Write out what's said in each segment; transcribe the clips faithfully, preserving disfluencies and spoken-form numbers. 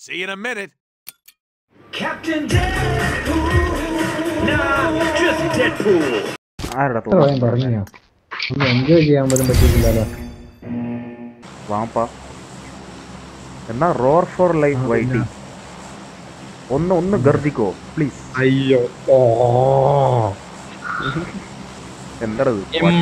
See you in a minute. Captain Deadpool. Nah, just Deadpool. ആരടാ തോന്നുന്നു enjoy ചെയ്യാൻ പോലും പറ്റിയിട്ടില്ലല്ലോ. വാപ്പാ എന്നാ റോർ ഫോർ ലൈഫ് വൈറ്റി ഒന്ന് ഒന്ന് ഗർദിക്കോ പ്ലീസ്. അയ്യോ എന്താണത്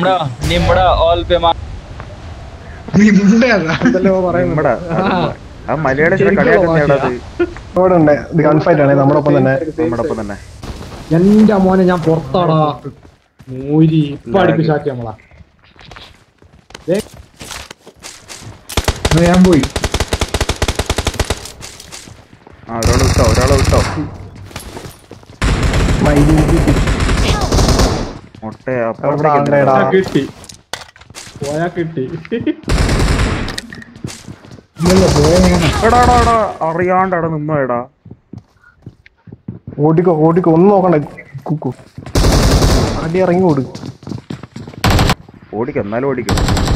ആ മലയാള കളിയാക്കുന്നത് നമ്മടൊപ്പം തന്നെ നമ്മടൊപ്പം തന്നെ. എന്റെ മോനെ ഞാൻ പുറത്താടാ മൂരി ഇപ്പൊ അടുപ്പിച്ചാക്കി നമ്മളാ. ഞാൻ പോയി. ആ ഒരാളെ വിട്ടോ ഒരാളെ വിട്ടോ മുട്ട കിട്ടി പോയാ കിട്ടി. എടാടാടാ അറിയാണ്ടടാ നിന്നോ എടാ. ഓടിക്കോ ഓടിക്കോ ഒന്നും നോക്കണ്ട കുക്കു അടി ഇറങ്ങി ഓടും. ഓടിക്കോ എന്നാലും ഓടിക്കോ.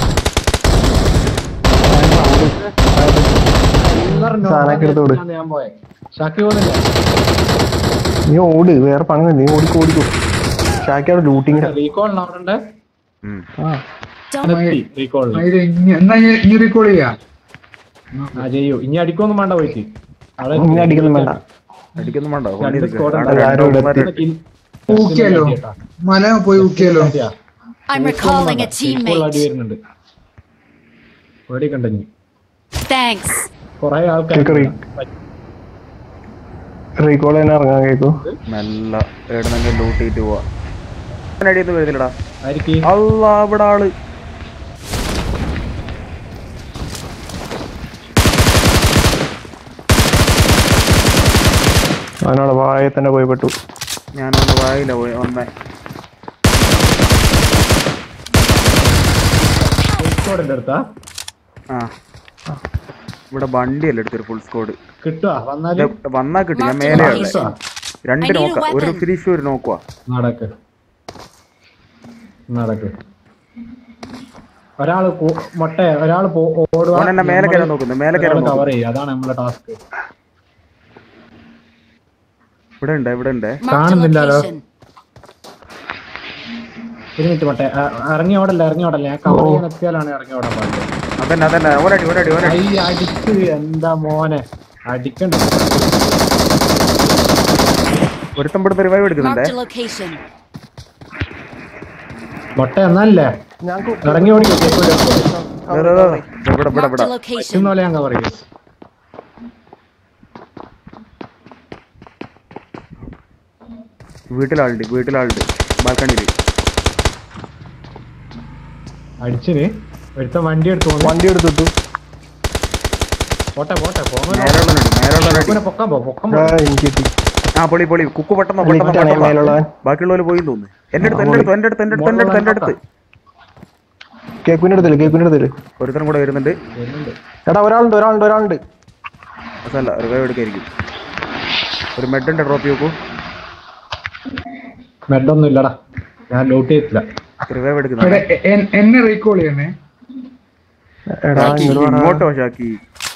ഞാൻ പോയെ ഷാക്കി പോകുന്നില്ല. നീ ഓട് വേറെ പണി നീ ഓടിക്കോ ഓടിക്കോ. ഷാക്കിയുടെ ലൂട്ടിങ് റീകോളിന് അവിടെ റീകോൾ ചെയ്യാ ചെയ്യൂ. ഇനി അടിക്കൊന്നും വേണ്ട പോയിട്ട് ഇനി അടിക്കൊന്നും വേണ്ട അടിക്കൊന്നും വേണ്ട. ഊക്കിയാലോ മല പോയി ഊക്കിയാലോ. I'm recalling a teammate. അടി വരുന്നുണ്ട് ഓടിക്കണ്ട. Thanks. കൊറേ ആൾക്കാർ റീകോൾ തന്നെ ഇറങ്ങാൻ കേക്കോ. നല്ല എവിടെന്നെങ്കിലും ലൂട്ട് ചെയ്തിട്ട് പോവാ. അടിയൊന്നും വരുന്നില്ലടാ. ആയിരിക്കും അല്ലാ ഇവിടെ ആള്. അവനോട് വായ തന്നെ പോയി പെട്ടു. ഞാനൊന്ന് വായില്ല പോയി വന്നേ. അടുത്താ ആ ഇവിടെ വണ്ടിയല്ല എടുത്തൊരു ഫുൾ സ്കോഡ് കിട്ടുവാ വന്നാല് വന്നാ കിട്ടി. ഞാൻ മേലെ രണ്ട് നോക്കാം. ഒരു ഫിനിഷ് ഒരു നോക്കുവാ. നടക്ക് നടക്ക്. ഒരാള് മൊട്ട ഒരാള് ഓടുവാ. മേലെ കയറാൻ നോക്കുന്നു. മേലെ കയറാൻ കവർ ചെയ്യും. അതാണ് നമ്മളെ ടാസ്ക്. ഇവിടെ ഉണ്ട് ഇവിടെ ഉണ്ട് കാണുന്നില്ലല്ലോ. ഒരു മിനിറ്റ് മട്ടെ ഇറങ്ങി ഓടല്ല ഇറങ്ങി ഓടല്ല. ഞാൻ കവർ ചെയ്യാൻ എത്തിയാലാണ് ഇറങ്ങി ഓടാൻ പാടില്ല. അതന്നെ അതന്നെ ഒരടി ഒരടി ഒരടി അടിച്ച് എന്താ മോനെ അടിക്കണ്ട. ഒരുത്തം പെടുത്ത റിവൈവ് എടുക്കുന്നുണ്ടേ. മൊട്ട എന്നല്ലേ ഇറങ്ങി ഓടിക്കോ. ഞാൻ കവർ ചെയ്യും. വീട്ടിലാളുണ്ട് വീട്ടിലാളുണ്ട് ബാൽക്കണിയില് അടിച്ചിന്. ഒരുത്ത വണ്ടി എടുത്തു വണ്ടി എടുത്തിട്ടു. പോട്ടെ പോട്ടെ പൊക്കാൻ പോ പൊക്കം. ആ പൊളി പൊളി. കുക്കു പെട്ടെന്ന് പെട്ടെന്ന് ബാക്കിയുള്ളവര് പോയി തോന്നുന്നു. എന്റെ അടുത്ത് എന്റെ അടുത്ത് എന്റെ അടുത്ത് എന്റെ അടുത്ത് എന്റെ അടുത്ത് എന്റെ അടുത്ത് കേക്കിന്റെ അടുത്തില്ല കേക്കിന്റെ അടുത്തില്ല. ഒരുത്തരം കൂടെ വരുന്നുണ്ട്. എടാ ഒരാളുണ്ട് ഒരാളുണ്ട് ഒരാളുണ്ട്. അതല്ല റിവൈവ് എടുക്കായിരിക്കും. ഒരു മെഡുണ്ട് ഡ്രോപ്പ് ചെയ്യൂ. മെഡൊന്നും ഇല്ലടാ ഞാൻ ലോട്ട് ചെയ്തില്ല. റിവൈവ് എടുക്കുന്നുണ്ട്. എന്നെ റീകോൾ ചെയ്യണേ. ഇങ്ങോട്ടോ ഷാക്കി.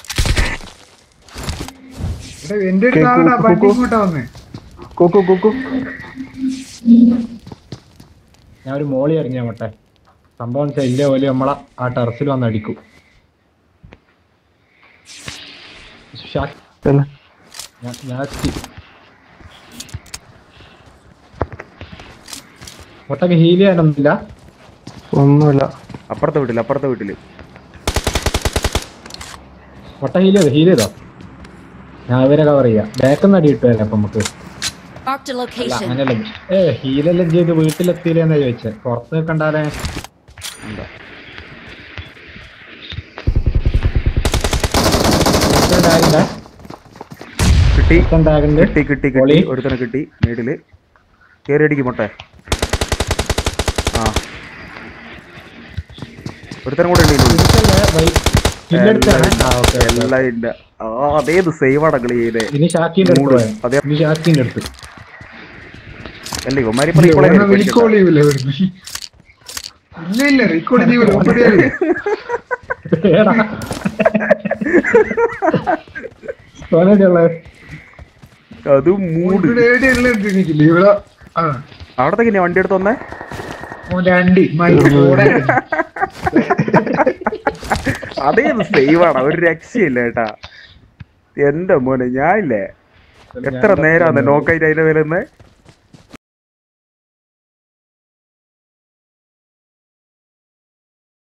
എന്റെ വണ്ടി ഇങ്ങോട്ടാ വന്നേ. കുക്കു കുക്കു ഞാൻ ഒരു മോളി ഇറങ്ങിയാ മട്ടെ. സംഭവം വെച്ചാൽ ഇല്ലേ പോലെ നമ്മളെ ആ ടെറസിൽ വന്ന് അടിക്കും. ഒട്ടൊക്കെ ഹീൽ ചെയ്യാനൊന്നുമില്ല. ഒന്നുമില്ല. അപ്പുറത്തെ വീട്ടില് അപ്പുറത്തെ വീട്ടില് ഒട്ട ഹീൽ ചെയ്തോ ഹീൽ ചെയ്തോ. ഞാൻ ഇവരെ കവർ ചെയ്യാം. ബാക്കിന്ന് അടി കിട്ടുമല്ലേ അപ്പൊ നമുക്ക്. അങ്ങനെയല്ല ഏ ഹീലെല്ലാം ചെയ്ത് വീട്ടിലെത്തിയില്ലെന്നാ ചോദിച്ചേ. പുറത്ത് കണ്ടാലേ കിട്ടി കിട്ടി കിട്ടി കിട്ടി. ഒരുത്തനെ കിട്ടി. മേടില് കേറി അടിക്കും മുട്ടെ. ആ ഒരുത്തരം കൂടെ എല്ലാം ഇല്ല. അതേത് സേവ് അടക്കള ചെയ്തേ. അല്ല ഇവന്മാരി അത് മൂട്. അവിടത്തേക്ക് വണ്ടി എടുത്ത് വന്നേ. അതേ സേവാണ്, ഒരു രക്ഷയില്ല കേട്ടാ. എന്റെ മോനെ ഞാനില്ലേ എത്ര നേരം നോക്കായിട്ട് അതിന്റെ മേലെ